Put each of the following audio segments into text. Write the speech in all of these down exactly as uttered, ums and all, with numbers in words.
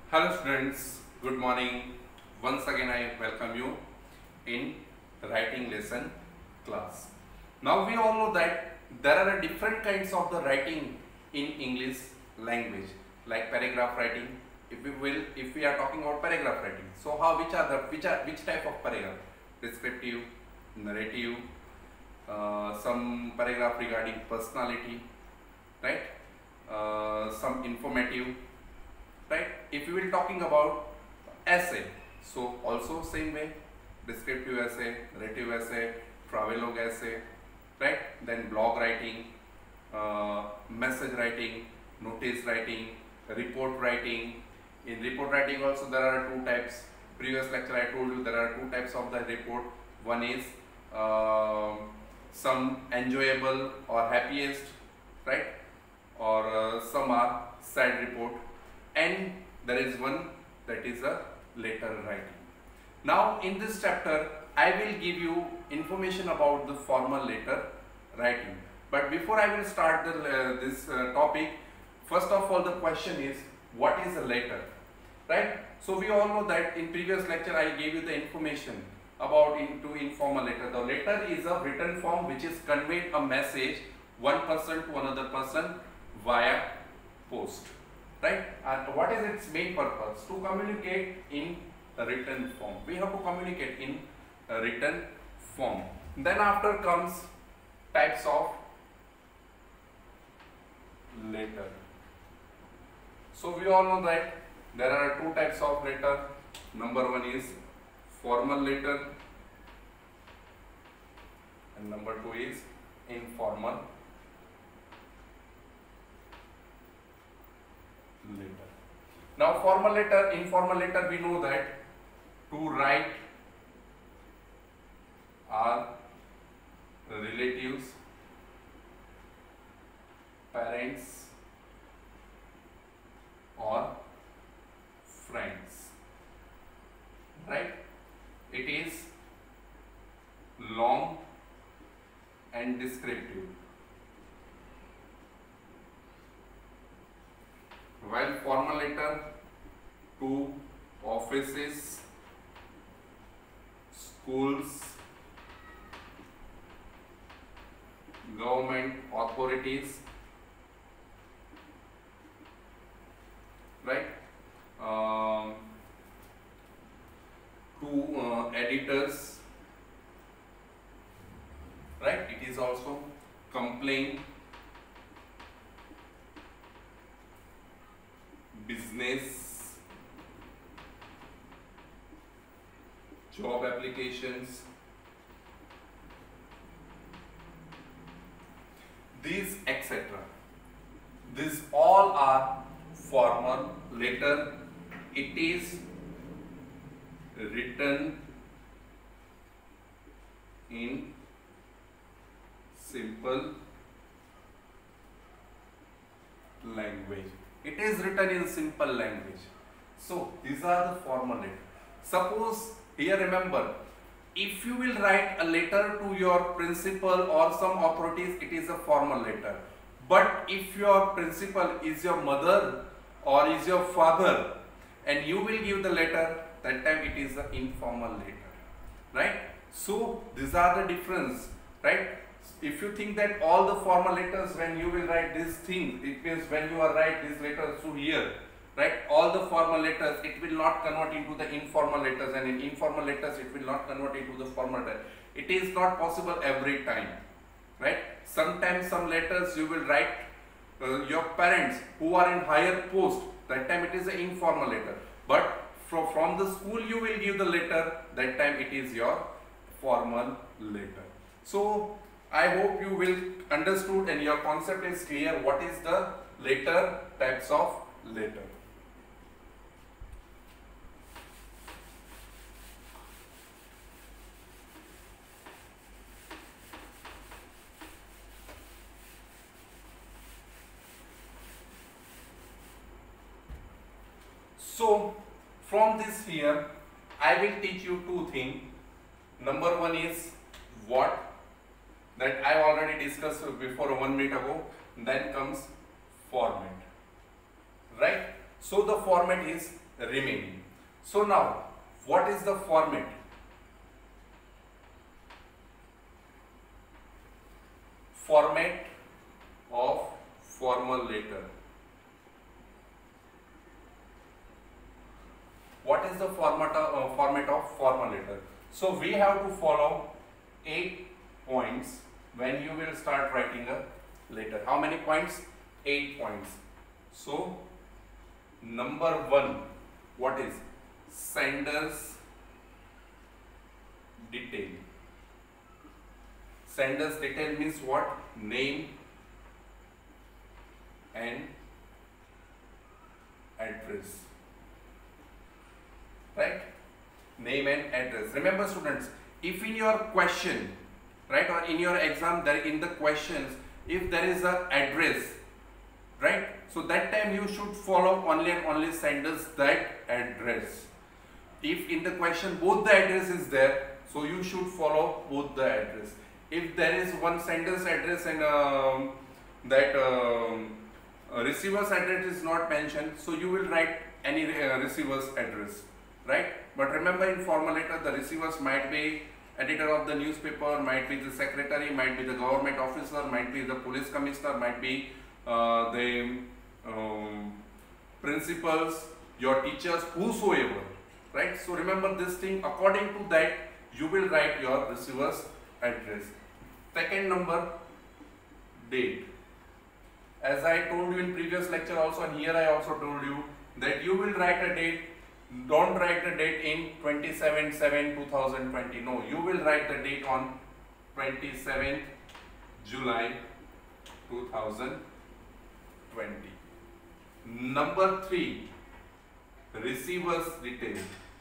Hello students, good morning. Once again I welcome you in writing lesson class. Now we all know that there are different kinds of the writing in English language, like paragraph writing. If we will, if we are talking about paragraph writing, so how which are the which are which type of paragraph? Descriptive, narrative, uh, some paragraph regarding personality, right? Uh, some informative, right? If we will talking about essay, so also same way, descriptive essay, narrative essay, travelogue essay, right? Then blog writing, uh, message writing, notice writing, report writing. In report writing also there are two types. Previous lecture I told you there are two types of the report. One is uh, some enjoyable or happiest, right? Or uh, some are sad report, and there is one that is a letter writing. Now in this chapter I will give you information about the formal letter writing. But before I will start the, uh, this uh, topic, first of all the question is, what is a letter, right? So we all know that in previous lecture I gave you the information about into informal letter. The letter is a written form which is conveyed a message one person to another person via post, right? And what is its main purpose? To communicate in a written form. We have to communicate in a written form. Then after comes types of letter. So we all know that there are two types of letter. Number one is formal letter and number two is informal letter. Now formal letter, informal letter, we know that to write are relatives, parents or friends, right? It is long and descriptive, while formal letter to offices, schools, government authorities, right? Um, to uh, editors, right? It is also complaint, business, job applications. These et cetera. These all are formal letter. It is written in simple language. It is written in simple language. So these are the formal letter. Suppose here remember, if you will write a letter to your principal or some authorities, it is a formal letter. But if your principal is your mother or is your father and you will give the letter, that time it is an informal letter, right? So these are the difference, right? If you think that all the formal letters, when you will write this thing, it means when you are write this letter through here, right? All the formal letters, it will not convert into the informal letters, and in informal letters it will not convert into the formal letter. It is not possible every time, right? Sometimes some letters you will write uh, your parents who are in higher post, that time it is an informal letter. But from, from the school you will give the letter, that time it is your formal letter. So I hope you will understood and your concept is clear what is the letter, types of letter. So from this here I will teach you two things. Number one is what, that I already discussed before one minute ago. Then comes format, right? So the format is remaining. So now, what is the format? Format of formal letter. What is the format of, uh, format of formal letter? So we have to follow eight points when you will start writing a letter. How many points? Eight points. So number one, what is sender's detail? Sender's detail means what? Name and address. Right? Name and address. Remember students, if in your question, right, or in your exam, there in the questions, if there is a address, right, so that time you should follow only and only sender's that address. If in the question both the address is there, so you should follow both the address. If there is one sender's address and um, that um, uh, receiver's address is not mentioned, so you will write any uh, receiver's address, right? But remember, in formal letter, the receivers might be editor of the newspaper, might be the secretary, might be the government officer, might be the police commissioner, might be uh, the um, principals, your teachers, whosoever, right? So remember this thing. According to that, you will write your receiver's address. Second number, date. As I told you in previous lecture also, and here I also told you that you will write a date. Don't write the date in twenty-seven seven two thousand twenty. No, you will write the date on twenty-seventh July two thousand twenty. Number three, receiver's detail.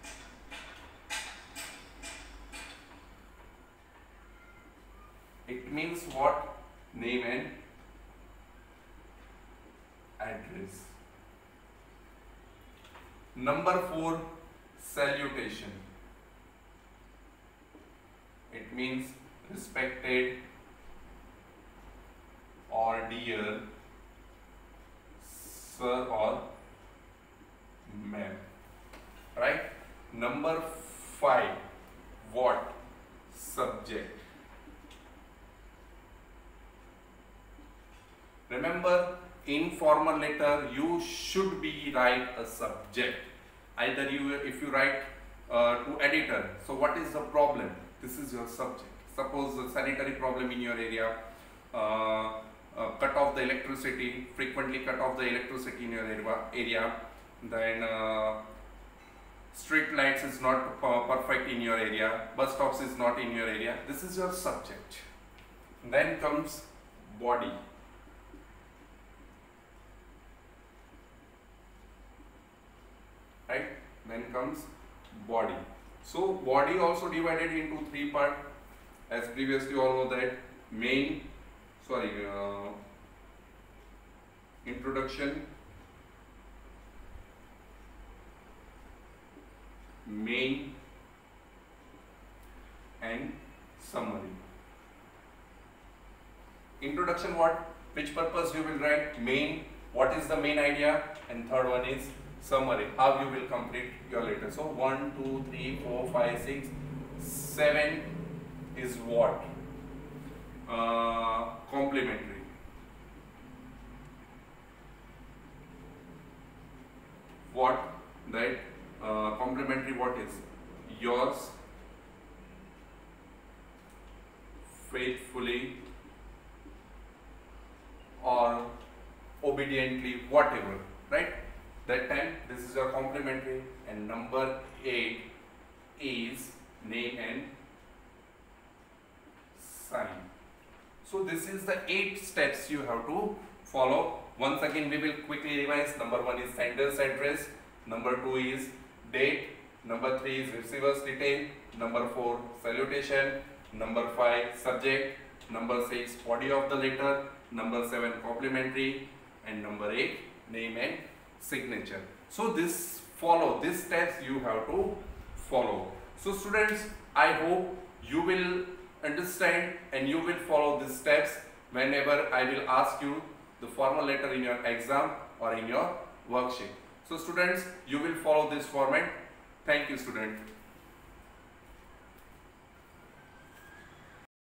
It means what? Name and address. Number four, salutation. It means respected or dear sir or ma'am. Right? Number five, what? Subject. Remember, in formal letter you should be write a subject. Either you, if you write uh, to editor, so what is the problem? This is your subject. Suppose a sanitary problem in your area, uh, uh, cut off the electricity, frequently cut off the electricity in your area, area. Then uh, street lights is not perfect in your area, bus stops is not in your area. This is your subject. Then comes body. Right? Then comes body. So body also divided into three parts, as previously all know that: main, sorry, uh, introduction, main, and summary. Introduction, what? Which purpose you will write? Main, what is the main idea? And third one is summary, how you will complete your letter. So one, two, three, four, five, six, seven is what? Uh, complementary. What? That uh, complementary, what is? Yours faithfully or obediently, whatever, right? That time this is your complementary. And number eight is name and sign. So this is the eight steps you have to follow. Once again we will quickly revise. Number one is sender's address, number two is date, number three is receiver's detail, number four salutation, number five subject, number six body of the letter, number seven complementary, and number eight name and signature. So this follow, these steps you have to follow. So students, I hope you will understand and you will follow these steps whenever I will ask you the formal letter in your exam or in your worksheet. So students, you will follow this format. Thank you student.